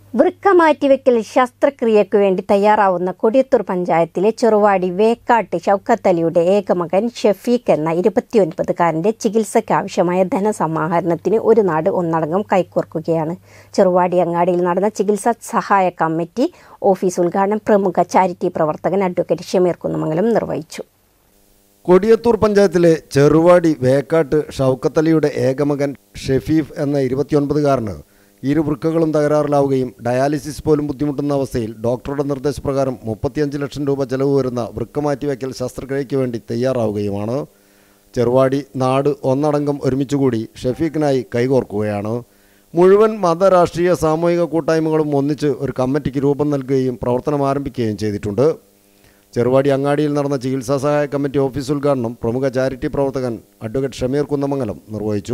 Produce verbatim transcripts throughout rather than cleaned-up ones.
വൃക്ക മാറ്റിവെക്കൽ ശസ്ത്രക്രിയയ്ക്കു വേണ്ടി തയ്യാറാവുന്ന കൊടിയത്തൂർ പഞ്ചായത്തിലെ ചെറുവാടി വേക്കാട്ട് ഷൗക്കത്ത് അലിയുടെ ഏകമകൻ ഷഫീഖ് എന്ന ഇരുപത്തിയൊൻപതുകാരൻ്റെ ചികിത്സയ്ക്കാവശ്യമായ ധനസമാഹരണത്തിന് ഒരു നാട് ഒന്നടങ്കം കൈകോർക്കുകയാണ്. ചെറുവാടി അങ്ങാടിയിൽ നടന്ന ചികിത്സാ സഹായ കമ്മിറ്റി ഓഫീസ് ഉദ്ഘാടനം പ്രമുഖ ചാരിറ്റി പ്രവർത്തകൻ അഡ്വക്കേറ്റ് ഷമീർ കുന്നമംഗലം നിർവഹിച്ചു. കൊടിയത്തൂർ പഞ്ചായത്തിലെ ചെറുവാടി വേക്കാട്ട് ഷൗക്കത്ത് അലിയുടെ ഏകമകൻ ഷഫീഖ് എന്ന ഇരുപത്തിയൊൻപതുകാരന് ഇരു വൃക്കകളും തകരാറിലാവുകയും ഡയാലിസിസ് പോലും ബുദ്ധിമുട്ടുന്ന അവസ്ഥയിൽ ഡോക്ടറുടെ നിർദ്ദേശപ്രകാരം മുപ്പത്തിയഞ്ച് ലക്ഷം രൂപ ചെലവ് വരുന്ന വൃക്ക മാറ്റിവയ്ക്കൽ ശസ്ത്രക്രിയയ്ക്ക് വേണ്ടി തയ്യാറാവുകയുമാണ്. ചെറുവാടി നാട് ഒന്നടങ്കം ഒരുമിച്ചുകൂടി ഷഫീഖിനായി കൈകോർക്കുകയാണ്. മുഴുവൻ മത രാഷ്ട്രീയ സാമൂഹിക കൂട്ടായ്മകളും ഒന്നിച്ച് ഒരു കമ്മിറ്റിക്ക് രൂപം നൽകുകയും പ്രവർത്തനം ആരംഭിക്കുകയും ചെയ്തിട്ടുണ്ട്. ചെറുവാടി അങ്ങാടിയിൽ നടന്ന ചികിത്സാ സഹായ കമ്മിറ്റി ഓഫീസ് ഉദ്ഘാടനം പ്രമുഖ ചാരിറ്റി പ്രവർത്തകൻ അഡ്വക്കേറ്റ് ഷമീർ കുന്നമംഗലം നിർവഹിച്ചു.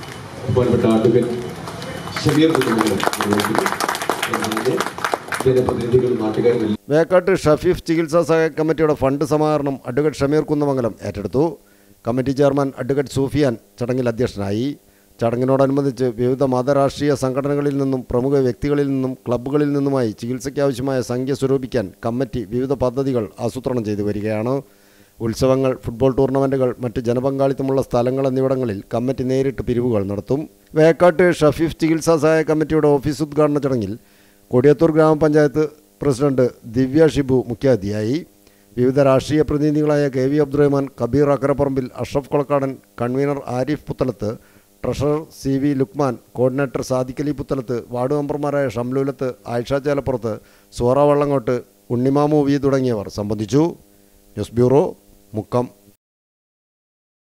വേക്കാട്ട് ഷഫീഖ് ചികിത്സാ സഹായ കമ്മിറ്റിയുടെ ഫണ്ട് സമാഹരണം അഡ്വക്കേറ്റ് ഷമീർ കുന്നമംഗലം ഏറ്റെടുത്തു. കമ്മിറ്റി ചെയർമാൻ അഡ്വക്കേറ്റ് സൂഫിയാൻ ചടങ്ങിൽ അധ്യക്ഷനായി. ചടങ്ങിനോടനുബന്ധിച്ച് വിവിധ മതരാഷ്ട്രീയ സംഘടനകളിൽ നിന്നും പ്രമുഖ വ്യക്തികളിൽ നിന്നും ക്ലബ്ബുകളിൽ നിന്നുമായി ചികിത്സയ്ക്കാവശ്യമായ സംഖ്യ സ്വരൂപിക്കാൻ കമ്മിറ്റി വിവിധ പദ്ധതികൾ ആസൂത്രണം ചെയ്തു വരികയാണ്. ഉത്സവങ്ങൾ, ഫുട്ബോൾ ടൂർണമെൻറ്റുകൾ, മറ്റ് ജനപങ്കാളിത്തമുള്ള സ്ഥലങ്ങൾ എന്നിവിടങ്ങളിൽ കമ്മിറ്റി നേരിട്ട് പിരിവുകൾ നടത്തും. വേക്കാട്ട് ഷഫീഖ് ചികിത്സാ സഹായ കമ്മിറ്റിയുടെ ഓഫീസ് ഉദ്ഘാടന ചടങ്ങിൽ കൊടിയത്തൂർ ഗ്രാമപഞ്ചായത്ത് പ്രസിഡന്റ് ദിവ്യ ഷിബു മുഖ്യാതിഥിയായി. വിവിധ രാഷ്ട്രീയ പ്രതിനിധികളായ K V Abdurahman, Kabeer Akkaraparambil, Ashraf Kolakkadan, convener Arif Puthalath, treasurer C V Lukman, coordinator Sadiq Ali Puthalath, ward മെമ്പർമാരായ ഷംലൂലത്ത്, ആയിഷ ചേലപ്പുറത്ത്, സോറ വള്ളങ്ങോട്ട്, ഉണ്ണിമാമു വി തുടങ്ങിയവർ സംബന്ധിച്ചു. News bureau, Mukkam.